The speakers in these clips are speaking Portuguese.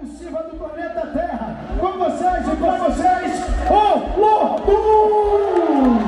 percussiva do planeta Terra. Com vocês e pra vocês, o Lobo!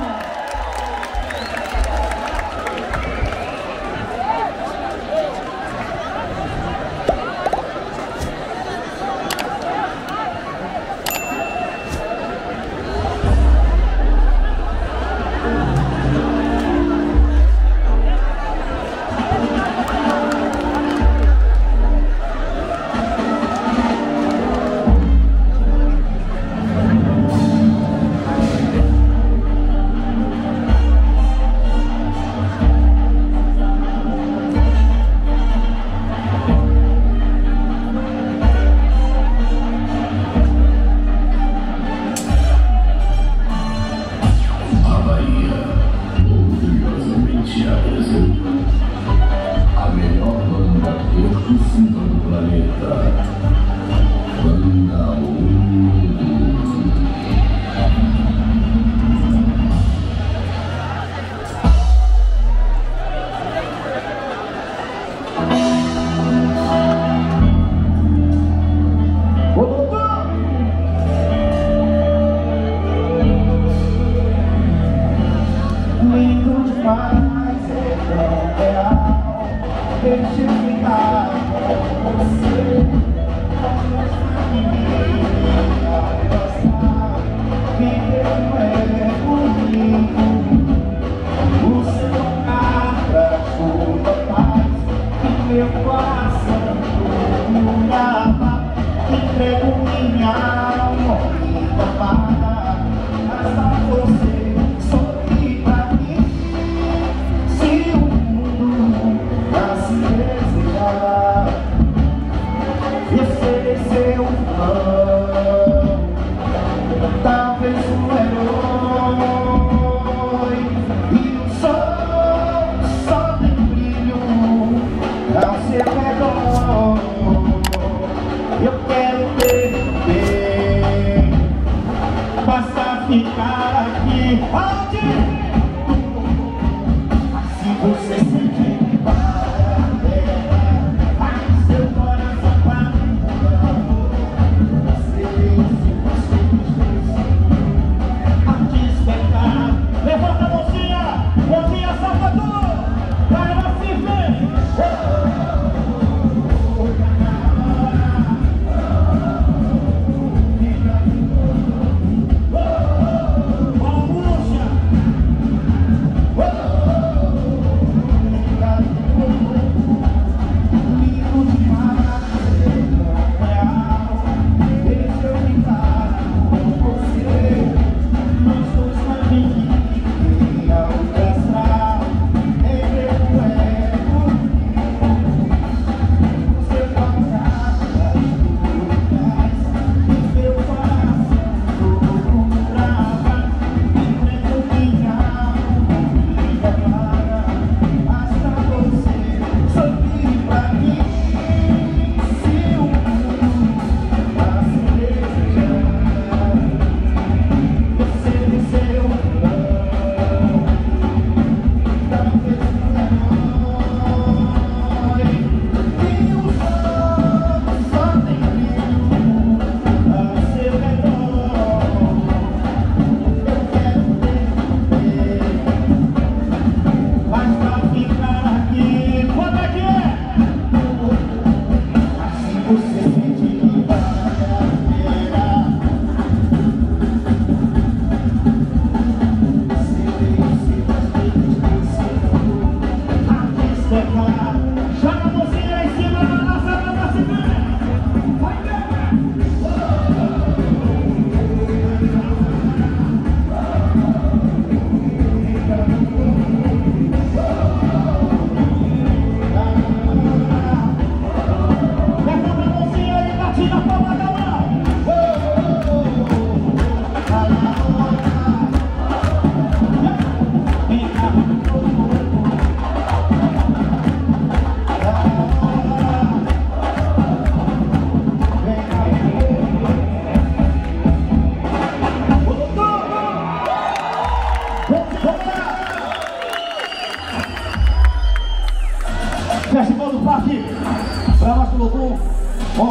A melhor banda percussiva do planeta, Banda Lobo. Lindo demais, é tão real. Deixa eu ficar com você. Viver não é comigo. O seu nada, sua paz, e meu coração todo lava. Entrego minha alma e amada, basta você sorrir pra mim. Se o mundo já se desejar, eu serei seu fã, talvez um herói. E o sol tem brilho ao seu redor. Eu quero ter, basta ficar aqui. Se você sentir que vai a terra, seu coração vai mudar.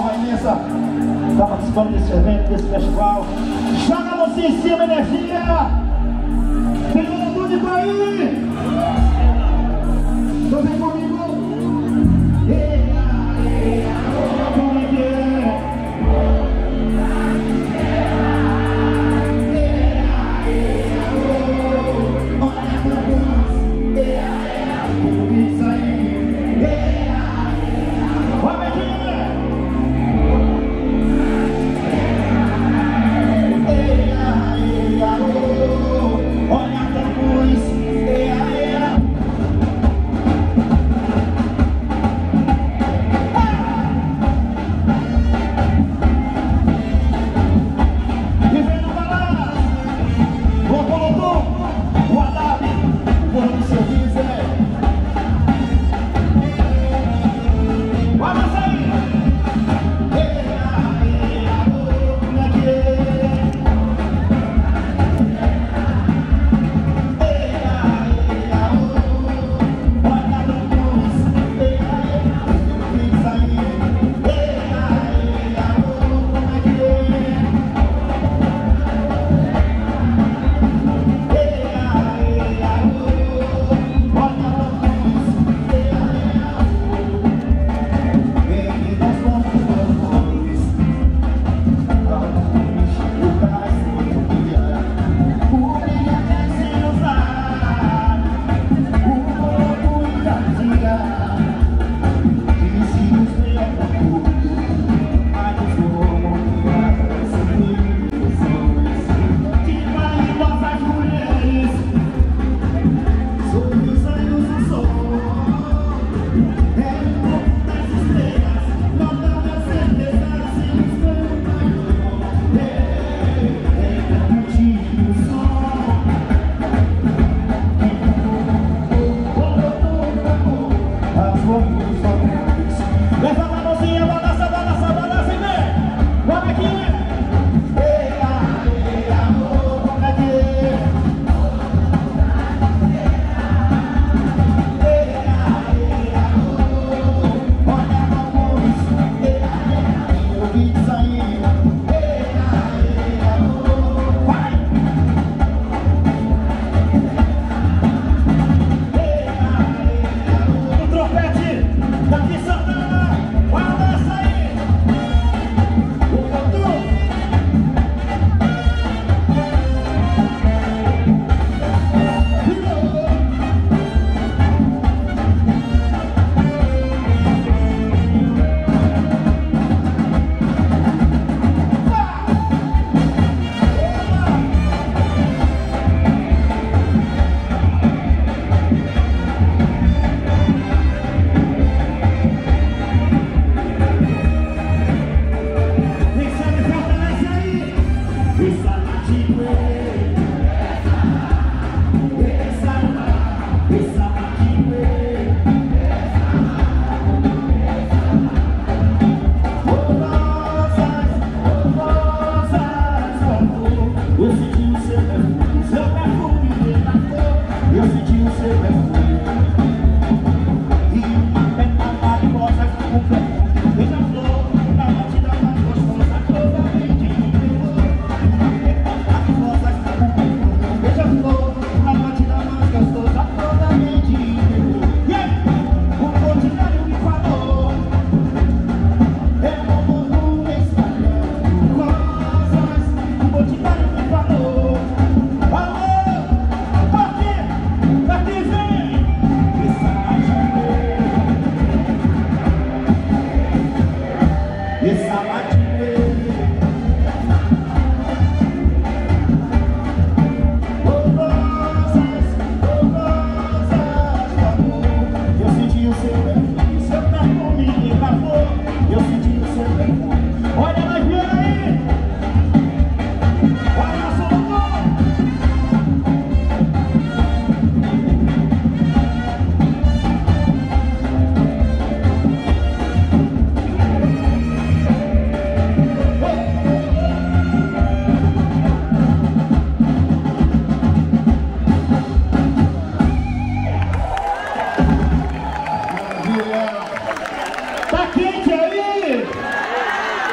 honra imensa estar participando desse evento, desse festival. Joga a mãozinha em cima, energia! Tem tudo por aí! Então vem comigo! Como é que é?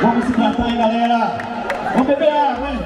Vamos se tratar aí, galera. Vamos beber água, hein?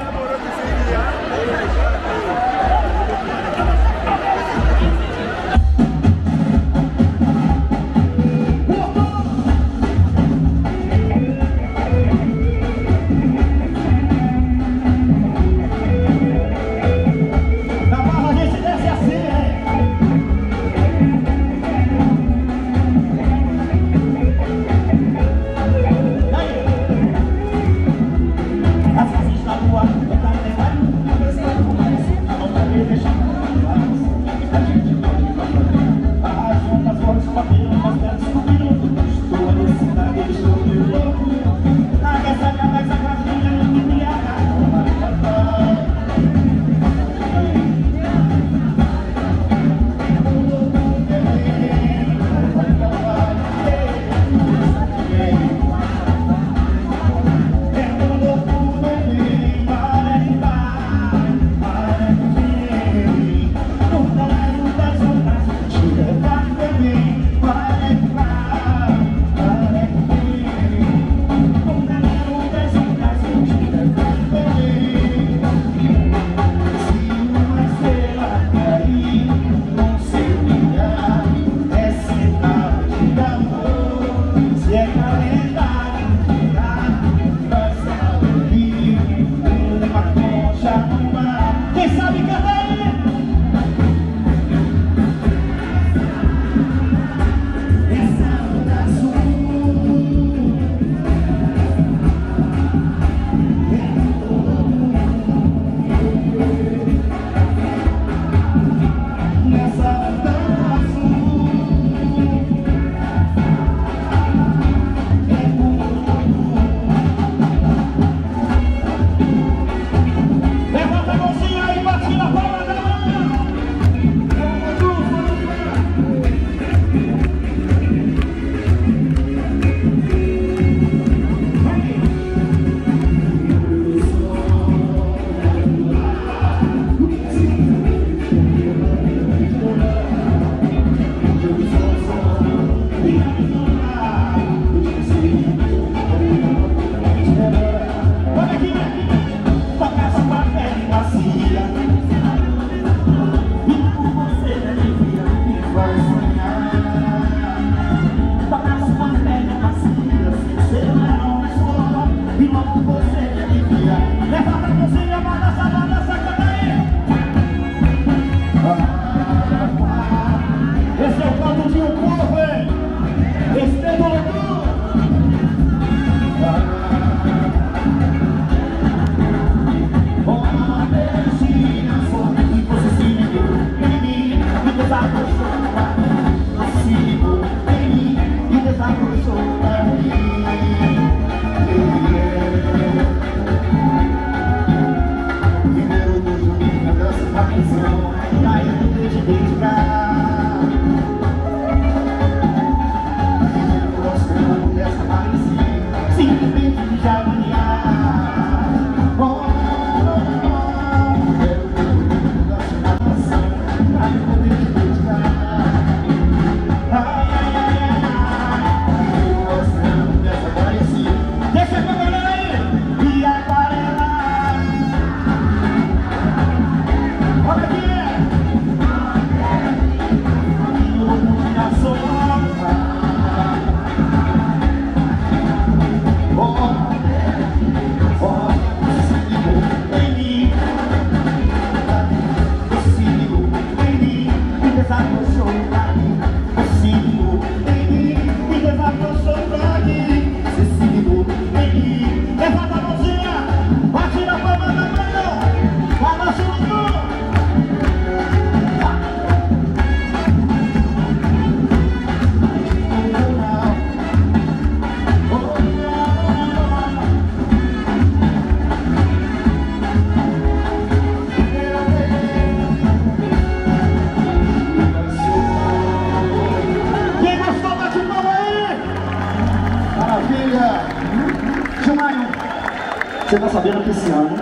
Você está sabendo que esse ano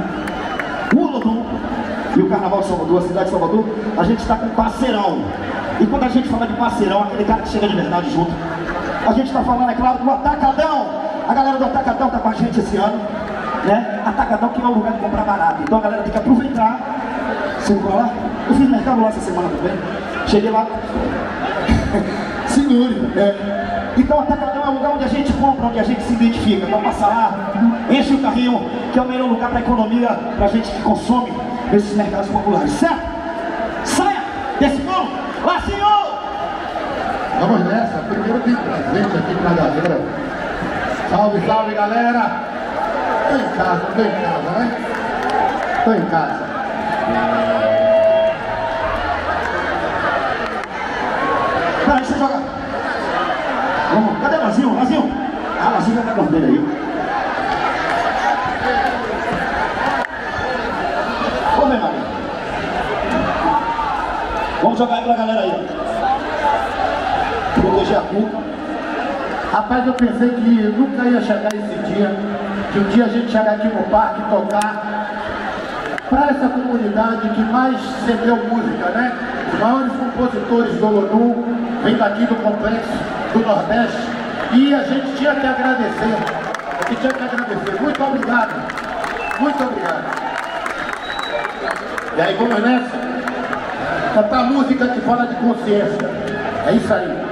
o Olodum e o Carnaval de Salvador, a cidade de Salvador, a gente está com parceirão. E quando a gente fala de parceirão, aquele cara que chega de verdade junto, a gente está falando, é claro, do Atacadão. A galera do Atacadão tá com a gente esse ano, né? Atacadão que é um lugar de comprar barato. Então a galera tem que aproveitar. Você vai lá? Eu fiz mercado lá essa semana também. Cheguei lá. Segure. Então o Atacadão é um lugar onde a gente compra, onde a gente se identifica. Então passa lá, enche o carrinho, que é o melhor lugar para economia, pra gente que consome nesses mercados populares, certo? Saia desse bolo! Lá, senhor! Vamos nessa, primeiro tem presente aqui pra galera. Salve, salve, galera! Tô em casa, né? Tô em casa. Não, deixa eu jogar. Vamos, cadê o Lazinho? Lazinho? Ah, Lazinho vai dar dele aí. Vamos ver, Maria. Vamos jogar aí pra galera aí, ó. Proteger a culpa. Rapaz, eu pensei que nunca ia chegar esse dia, que um dia a gente chegar aqui no parque e tocar para essa comunidade que mais recebeu música, né? Os maiores compositores do Olodum vêm daqui do Complexo do Nordeste e a gente tinha que agradecer. Muito obrigado. Muito obrigado. E aí, vamos nessa? Cantar música que fala de consciência. É isso aí.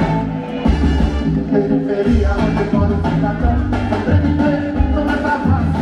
Periferia, onde mora o cidadão, sobreviver não é fácil.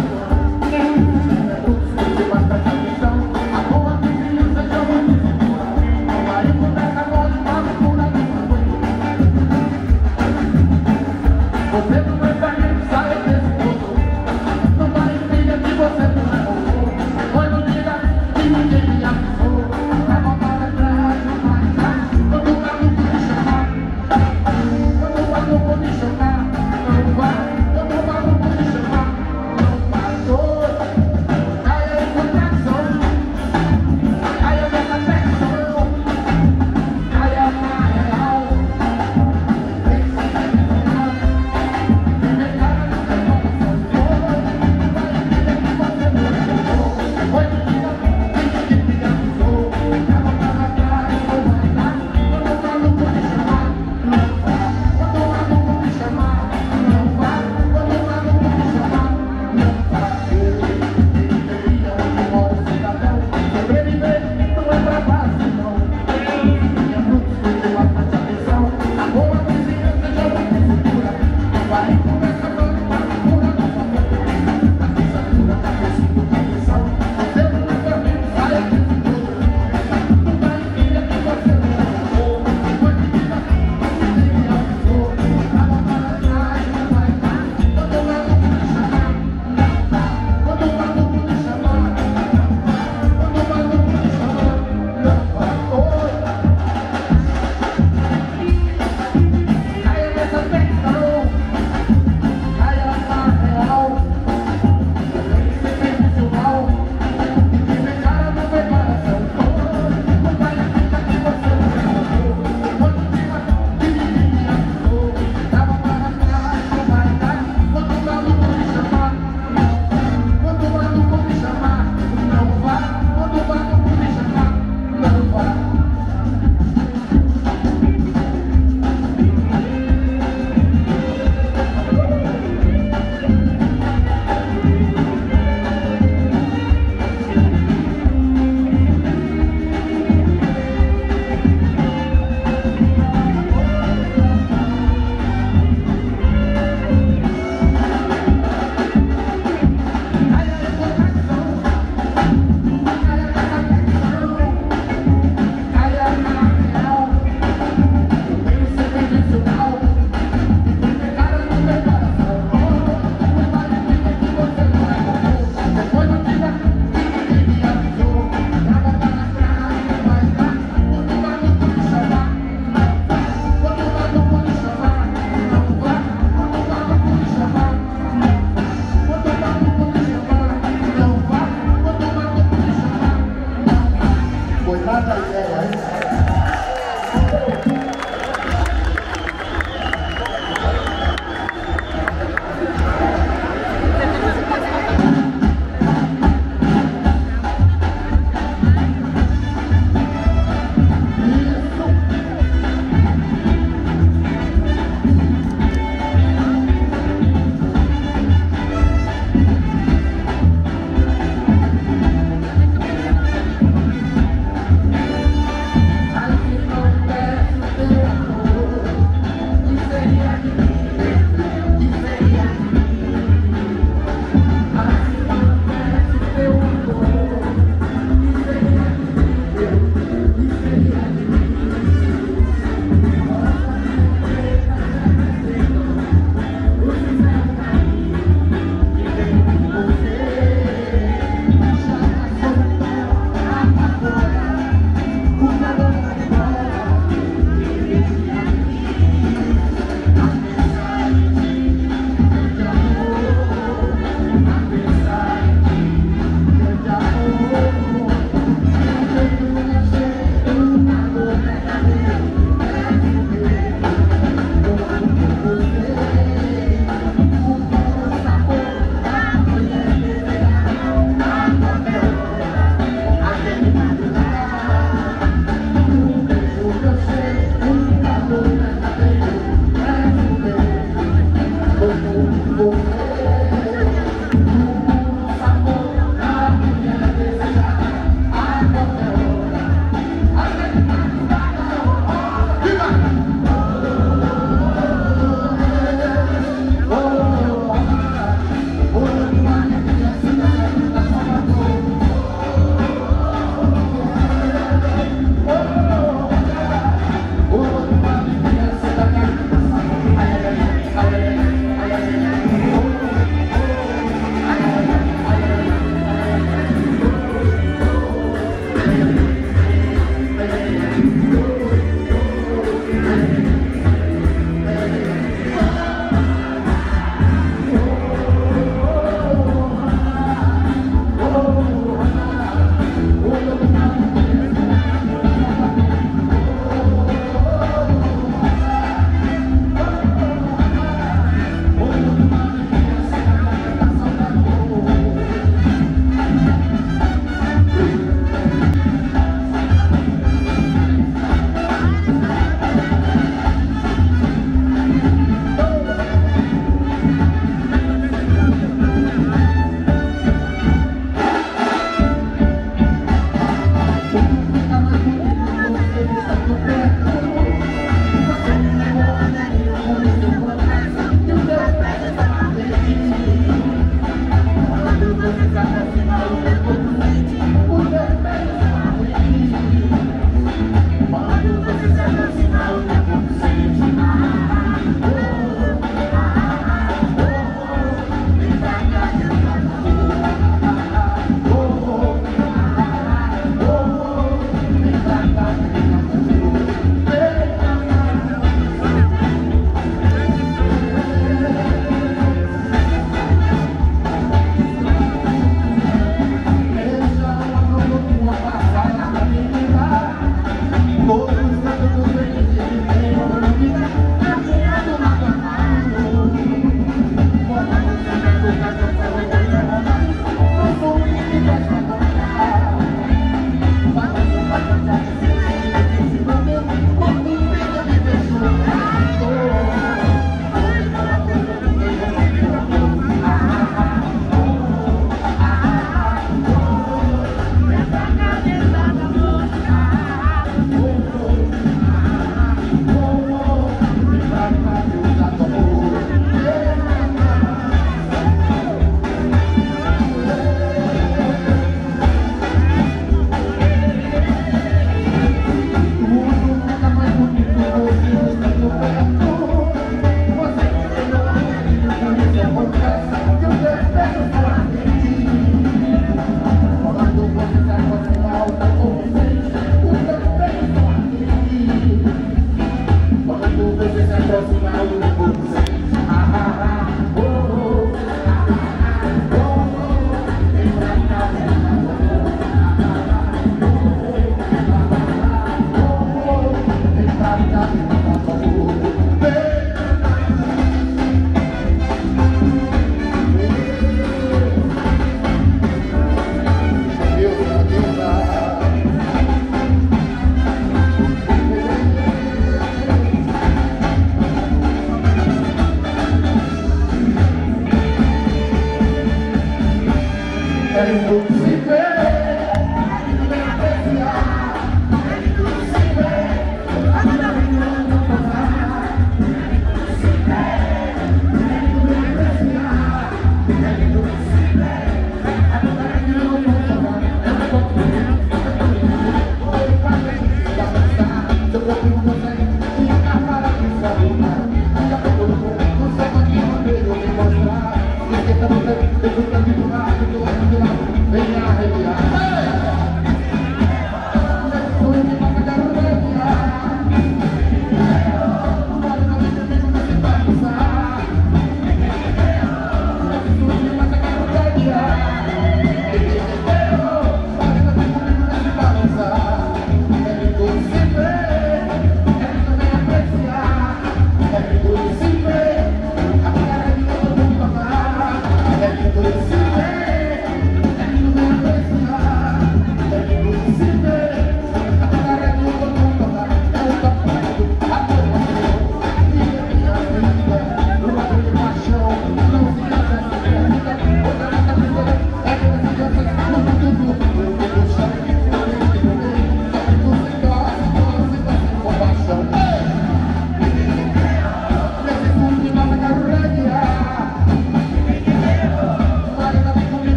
I keep on dancing.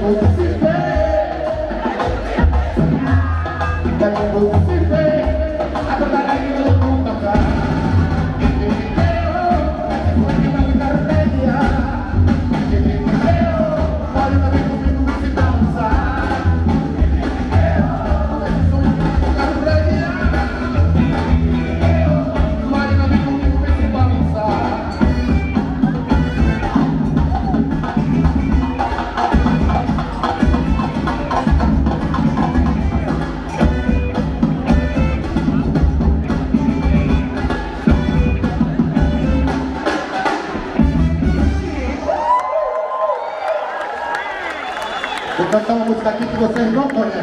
Vou cantar uma música aqui que vocês não conhecem.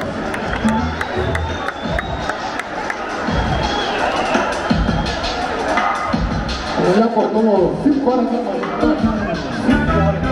Ele acordou 5 horas da manhã. 5 horas.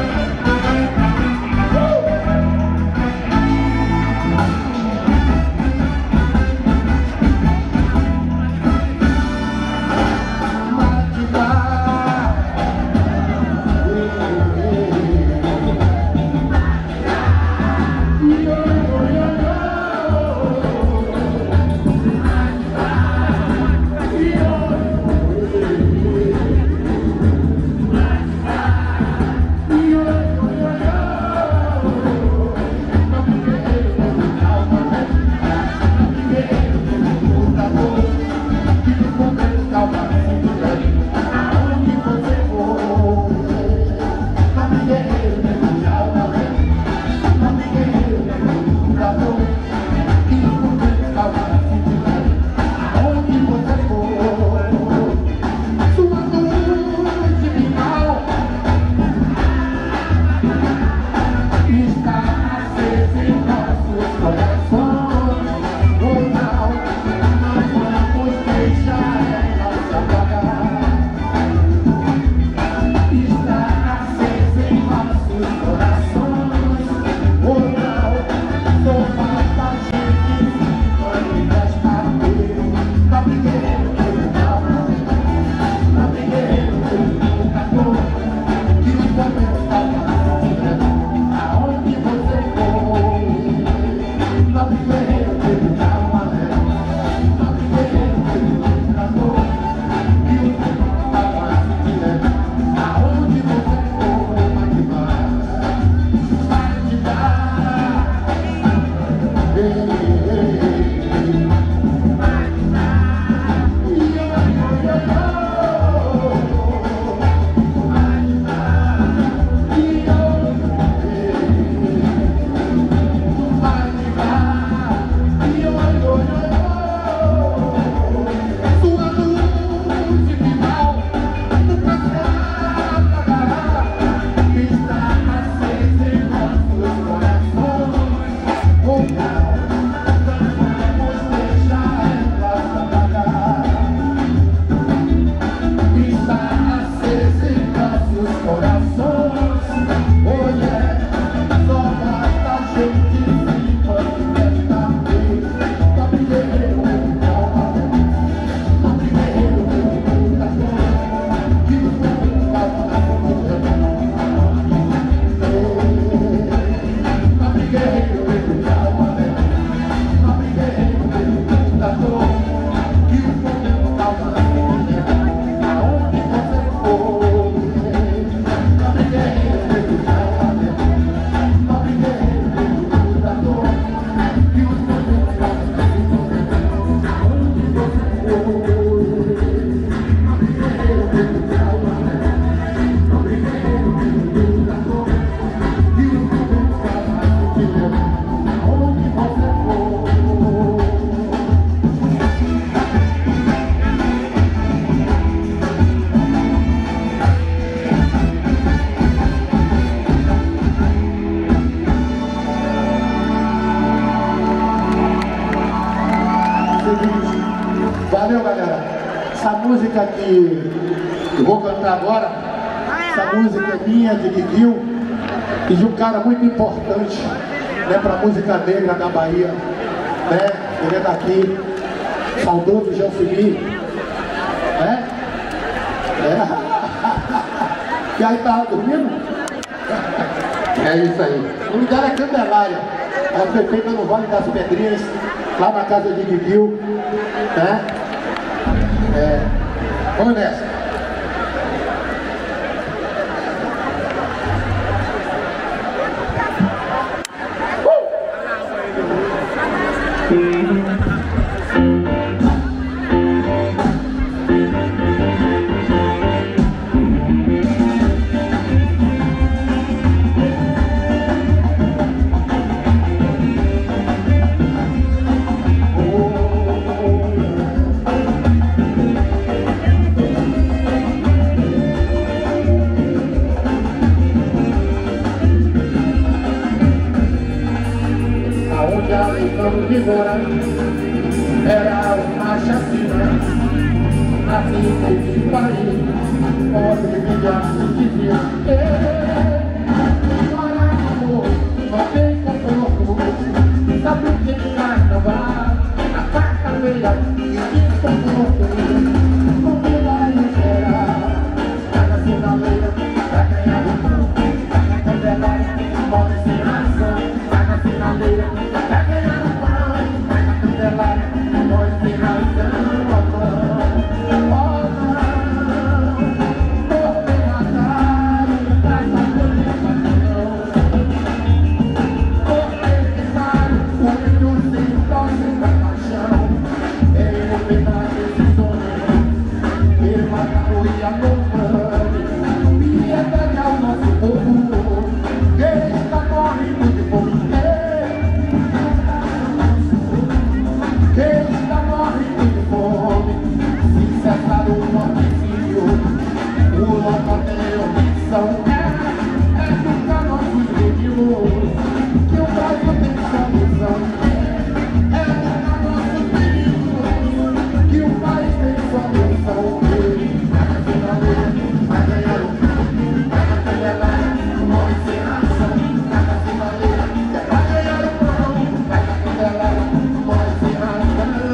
Valeu, galera. Essa música que eu vou cantar agora, essa música é minha, de Guiguinho, e de um cara muito importante, né, para a música negra da Bahia, né? Ele é daqui, saudoso Jancini, né? É. E aí, tava dormindo? É isso aí. O lugar é Candelária. Ela foi feita no Vale das Pedrinhas, lá na casa de Guiguil, né? Vamos nessa. Era uma chacina, assim que país, pobre vida se dizia. Olha amor, só tem conforto, sabe o que é carnaval? A quarta-feira, que conforto, comida e será. Cada sinaleira, pra ganhar o pão, cada candelária, morre sem razão. Cada sinaleira, pra ganhar o pão. Nós tem razão, oh não, por ter matado, traz a coleção. Por ter queimado, o índio sem dó, sem paixão. É o pedaço desse sonho, ele mataram e acompanha. E é pegar o nosso povo, que está morrendo de fome. Quem está morrendo de fome, se cessar o mortezinho, o local tem opção. É educar nossos meninos, que o Brasil tem solução. É educar nossos meninos, que o país tem solução. Cada finaleira vai ganhar o pão, cada candelária morre sem razão. Cada finaleira vai ganhar o pão, cada candelária morre sem razão.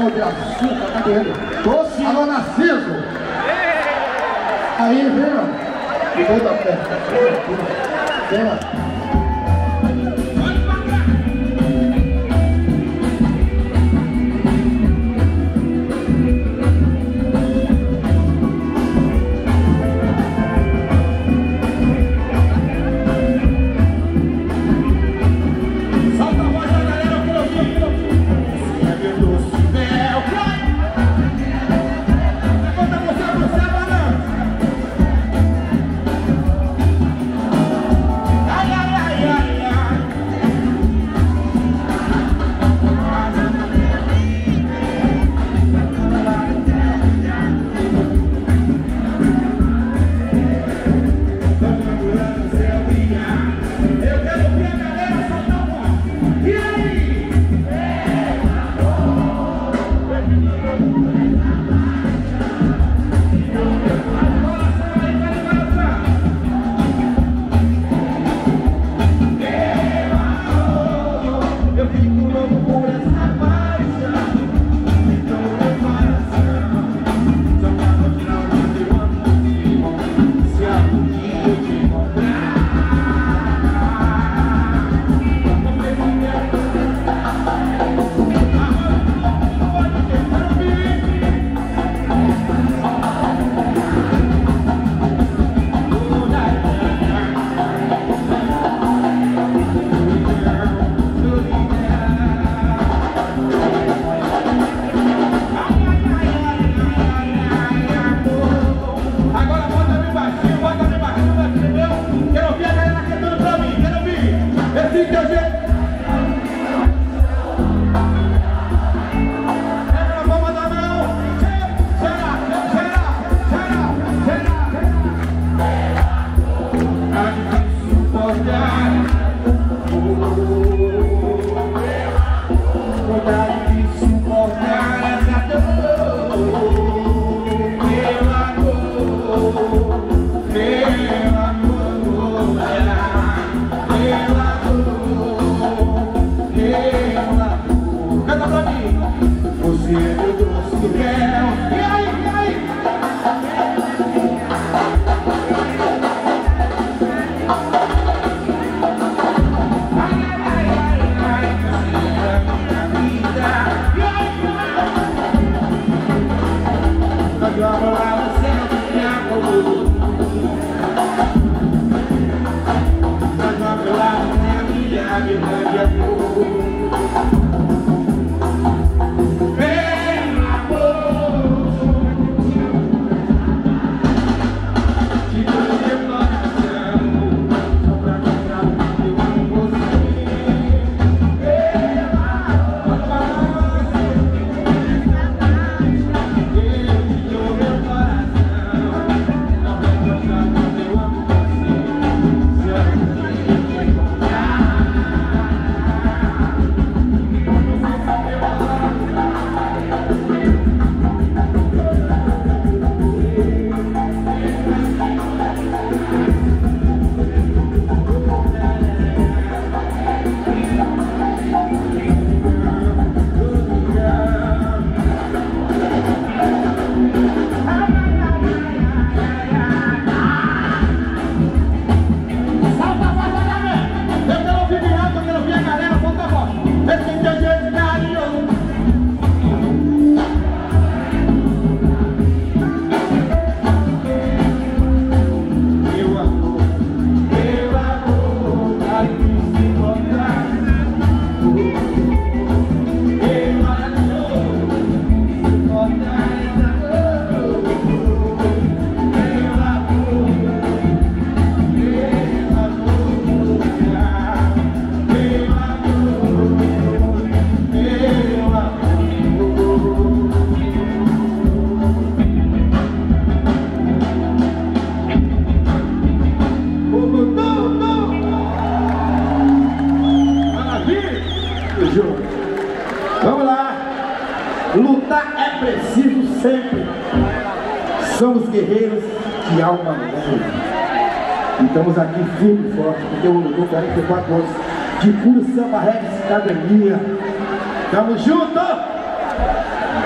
pau de açúcar, tá vendo? Tô sim. Alô, Narciso. Aí, vem, ó. Toda a festa. Vem lá. Vamos lá. Lutar é preciso sempre. Somos guerreiros de alma leve. E estamos aqui firme e forte, porque eu luto 44 anos de puro samba reggae cidadania. Tamo junto!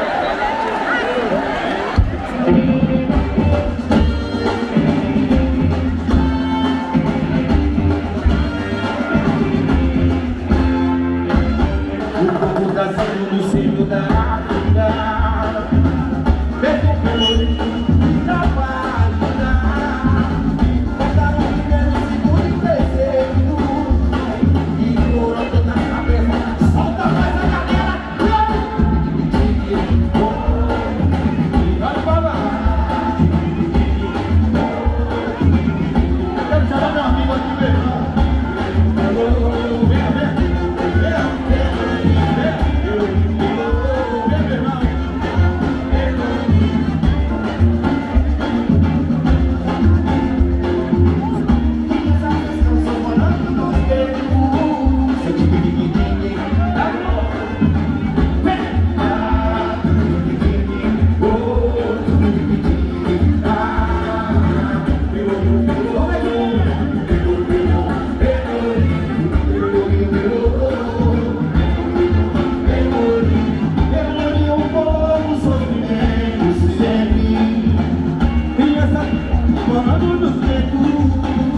comando do vento.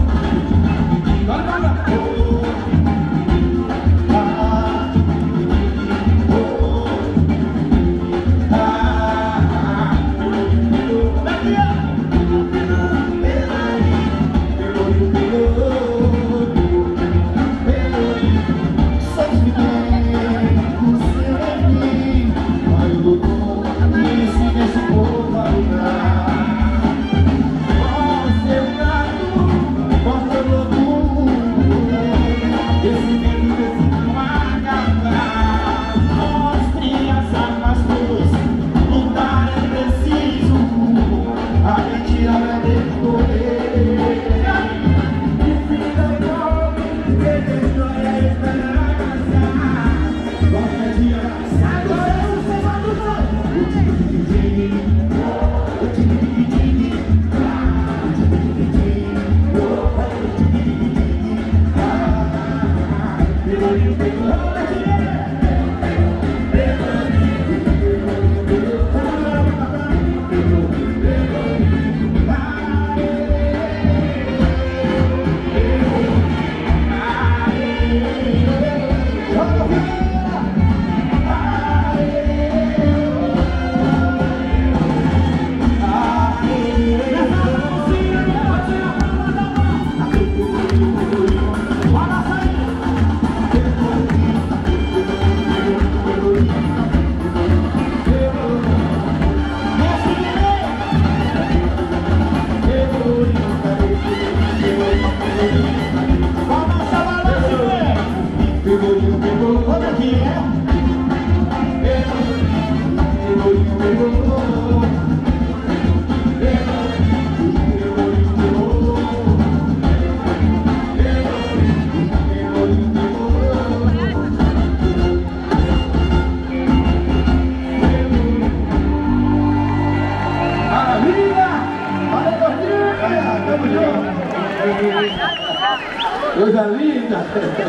Coisa linda!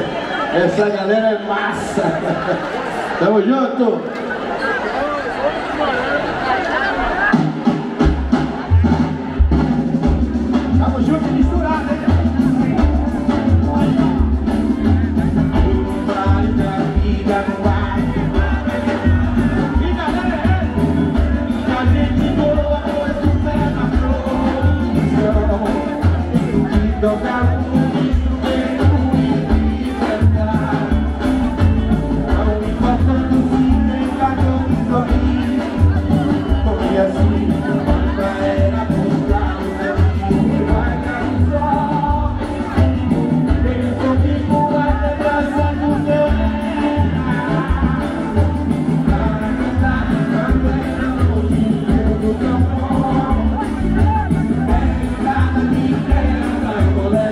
Essa galera é massa! Tamo junto! Tamo junto e misturado, hein? Vale da vida no ar. E galera, a gente boa, pois o pé na flor. E tocar Olé!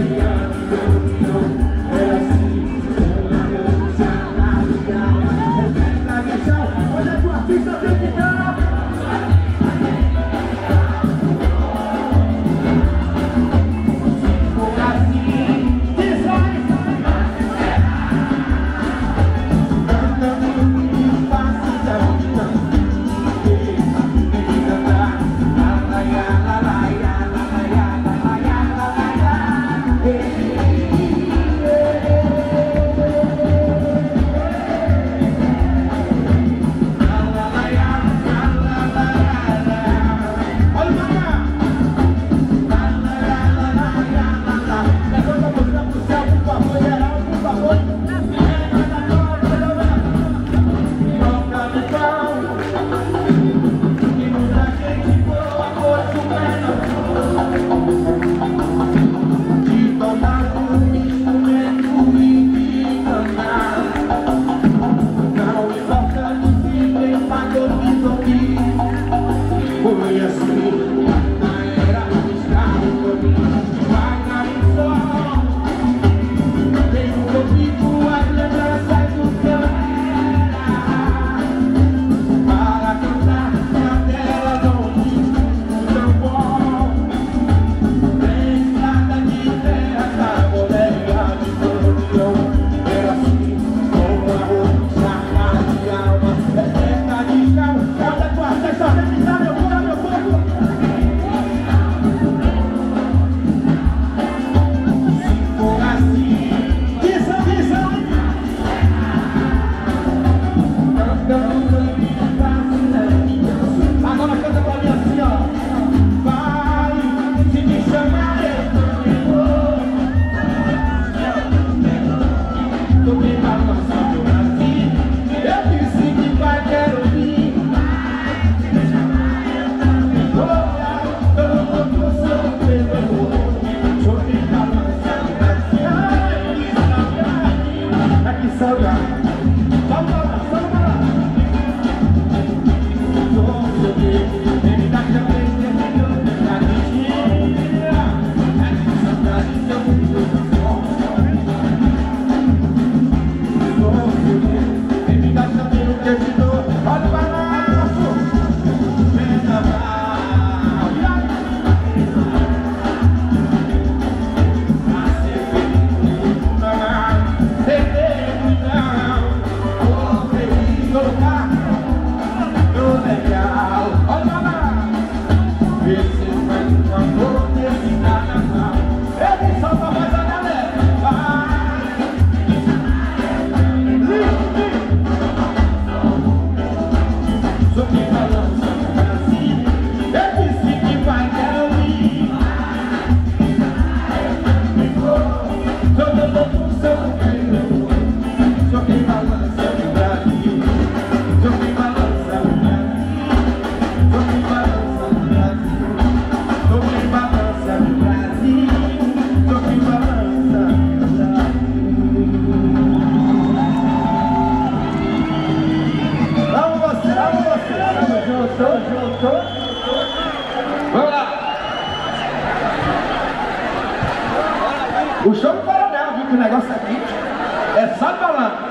O show não para dela, viu? Que o negócio aqui é só balão.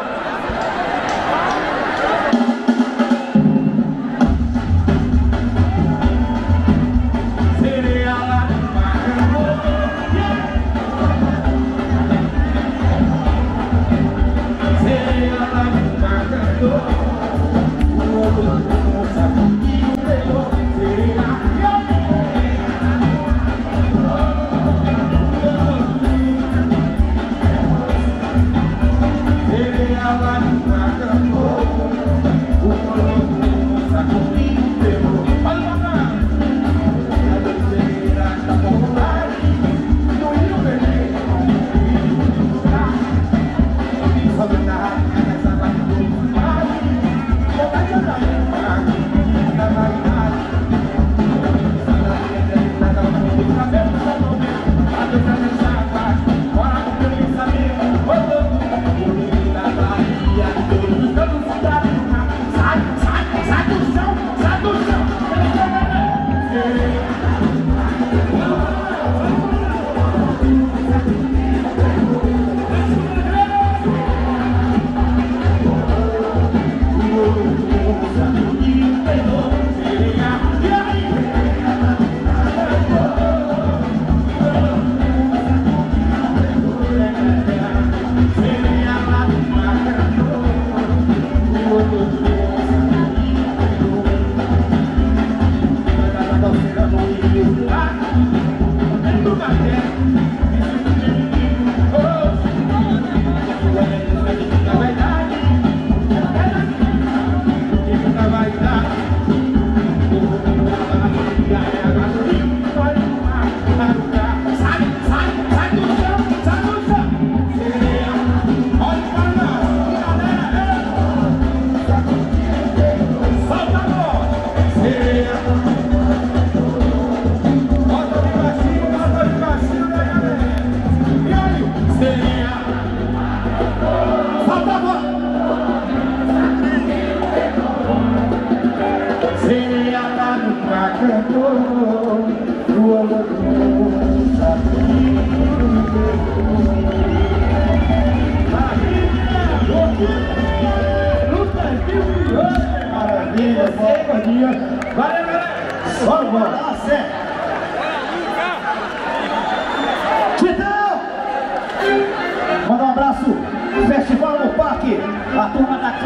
Manda um abraço, Festival no Parque, a turma da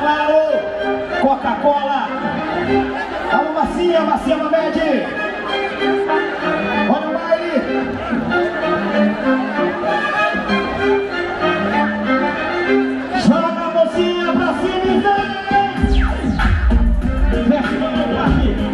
Claro, Coca-Cola, alô Macia Mamed, olha o baile. Joga a mocinha pra cima e vem. Festival no Parque.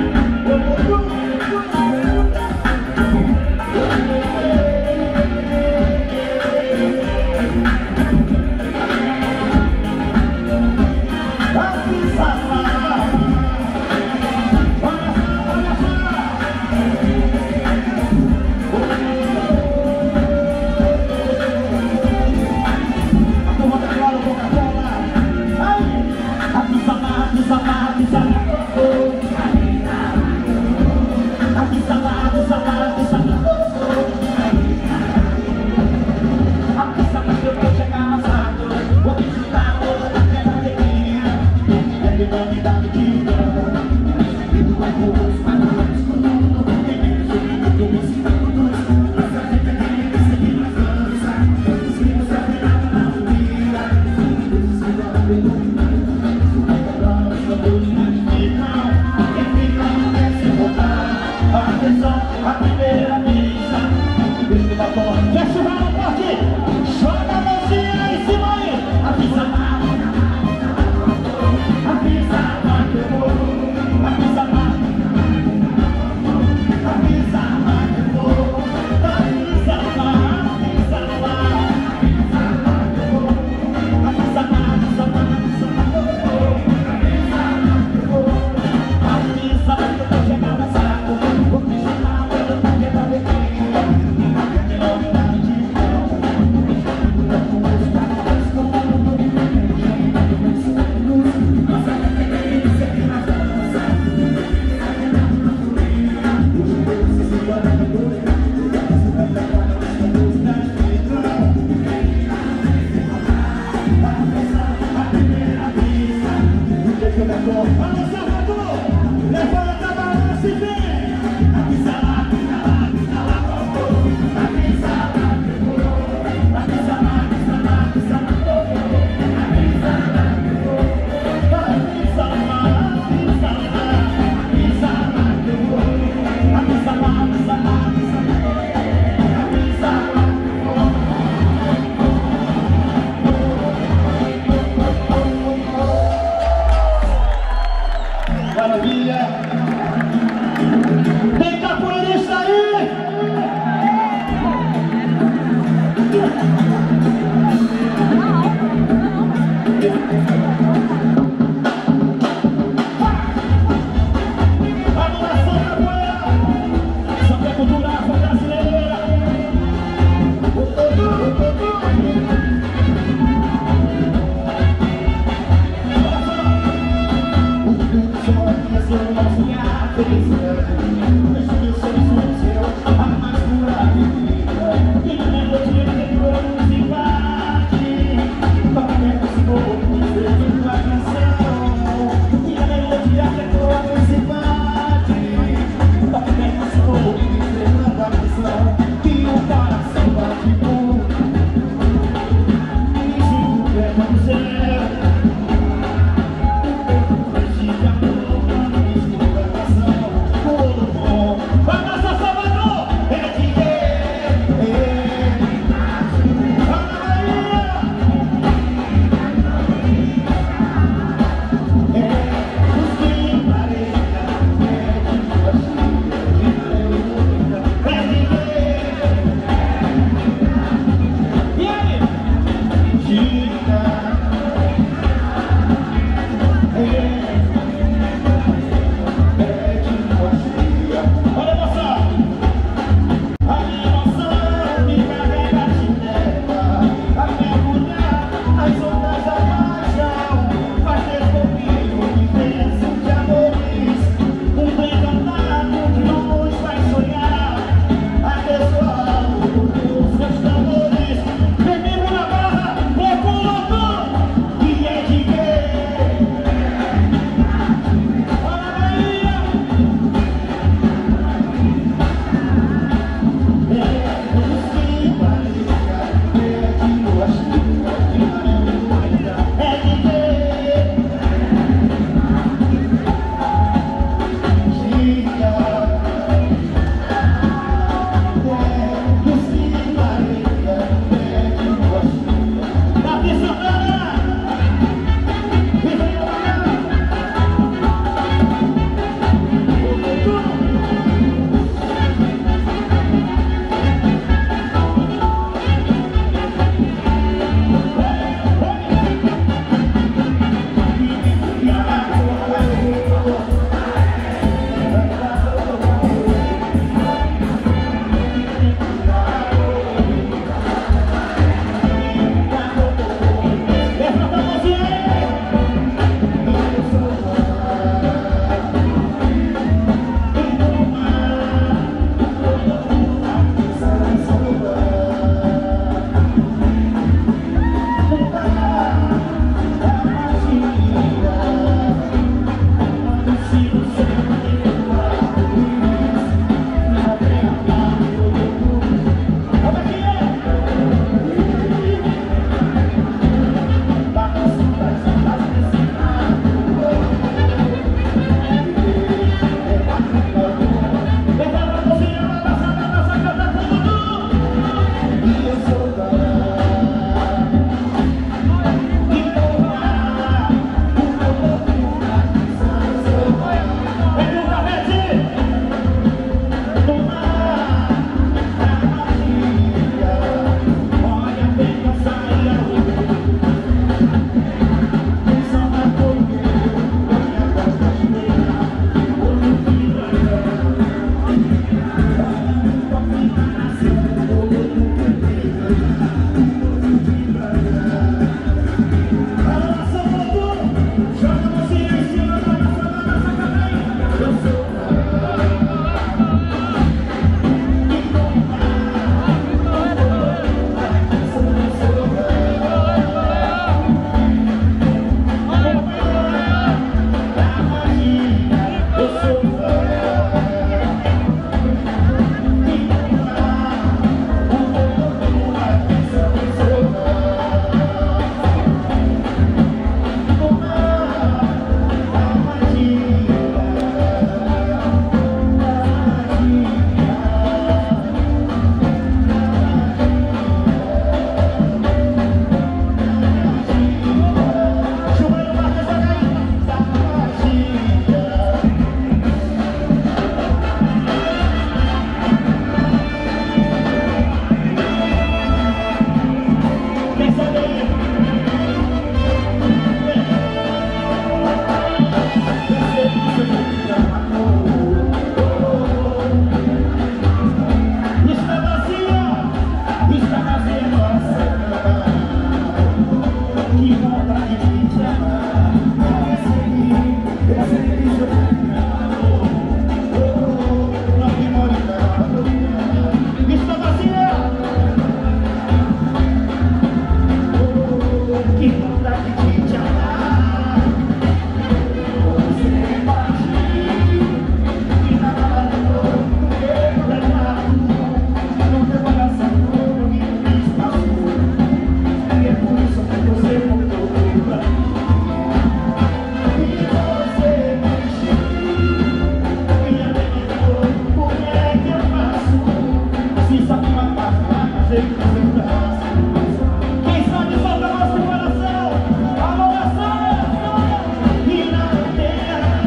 Quem sabe solta nosso coração. Alô, nação. E não tem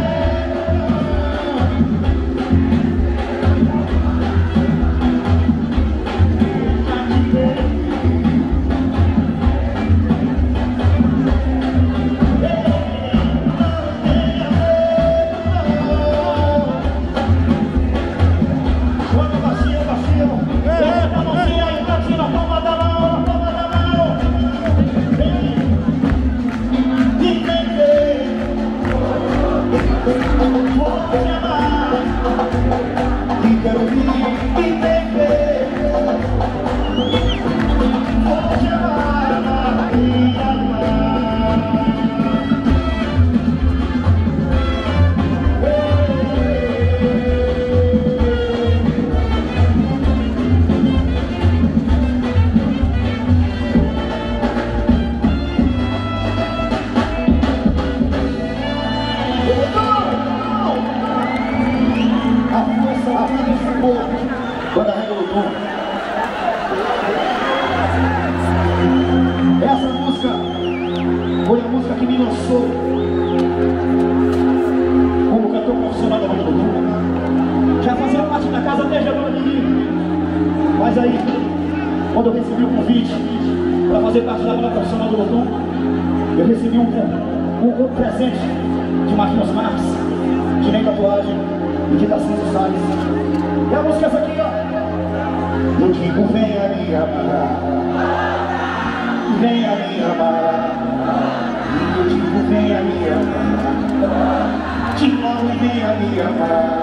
Banda Revolução. Essa música foi a música que me lançou como cantor profissional da Revolução. Já fazia parte da casa desde a banda de mim. Mas aí, quando eu recebi o convite para fazer parte da banda profissional do Lotum, eu recebi um presente de Marquinhos Marques, de Nem Tatuagem e de Tarcísio Salles. E a música é essa aqui, ó. Eu digo, venha me amar, venha me amar. Eu digo, venha me amar, te amo e venha me amar.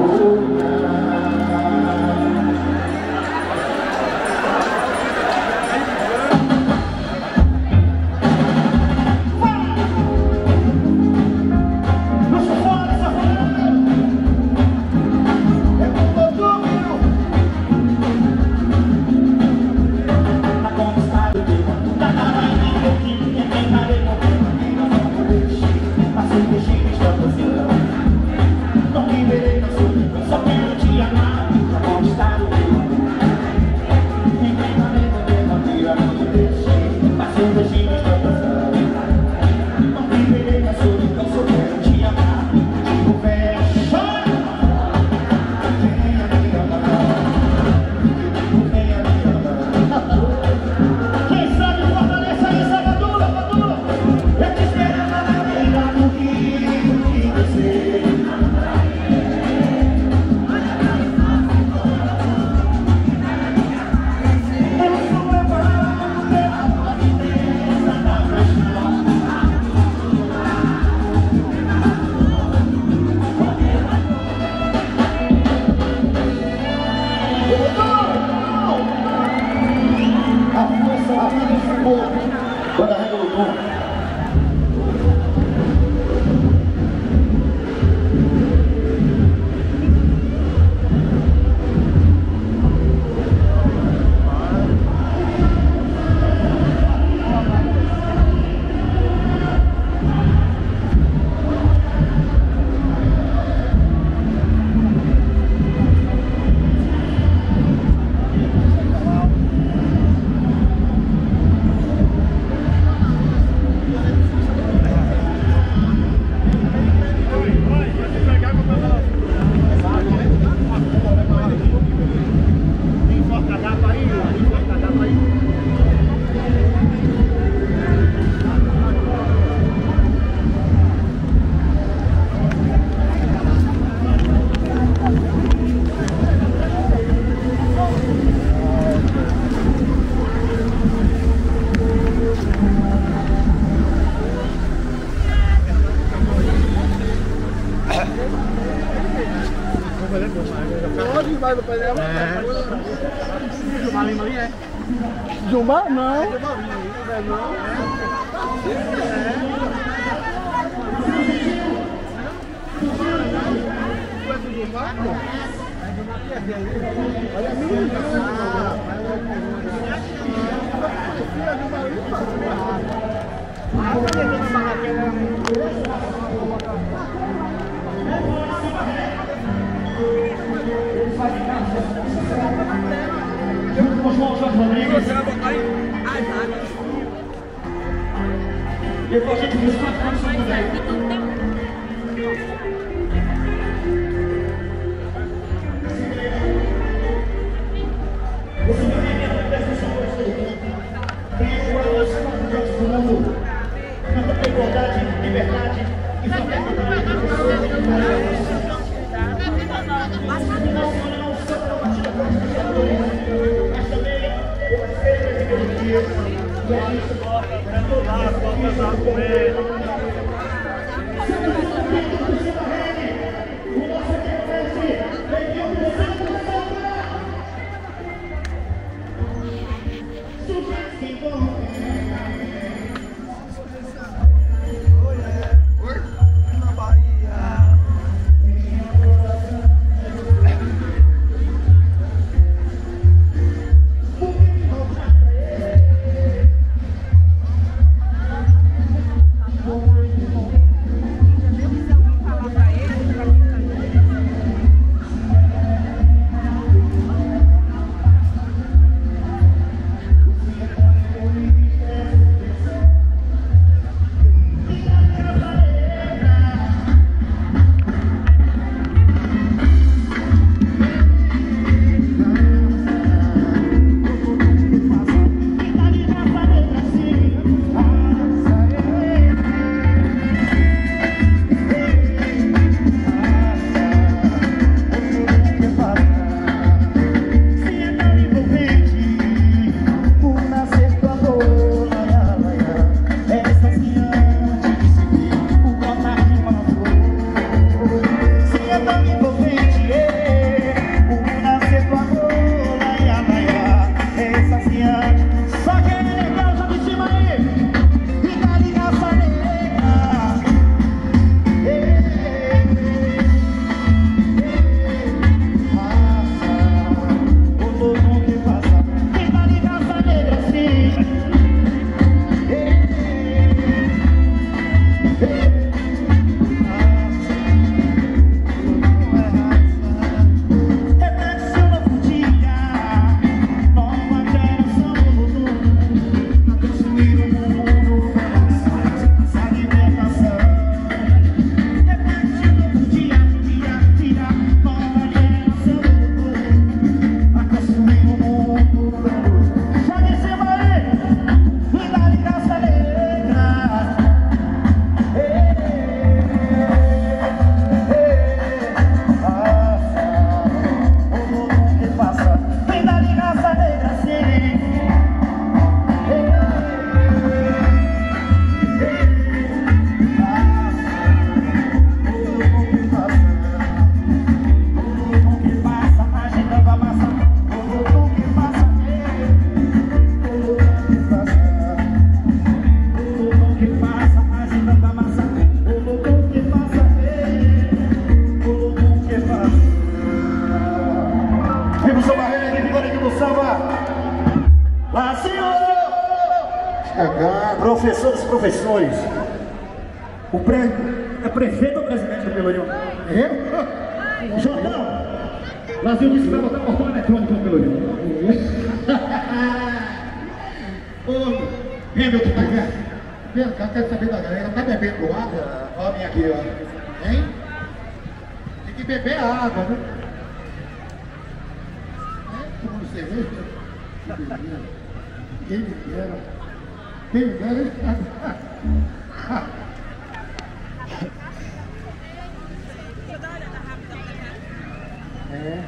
Banda Revolução. Zumba? Não. Junto com irmão João Jorge Rodrigues. Levou a gente nos 4 anos de também. Esse movimento dessas pessoas tem igual aos cantos do mundo. Canta com igualdade, liberdade e fraternidade de pessoas e de mas não só para a partida mas também pelas feiras e pelos dias. E a gente para todo lado, para casar com ele. Professores, o prefeito ou presidente do Pelourinho? Eu? Jordão, Brasil disse que vai botar portão eletrônico no Pelourinho. Ô, Hamilton, tá aqui? Vem cá, quero saber da galera, tá bebendo água? Ó, minha aqui, ó. Hein? Tem que beber água, né? Tomando cerveja? Quem me dera. Quem me dera? É.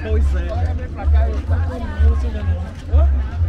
Pois é. Olha, vem pra cá, eu tá com o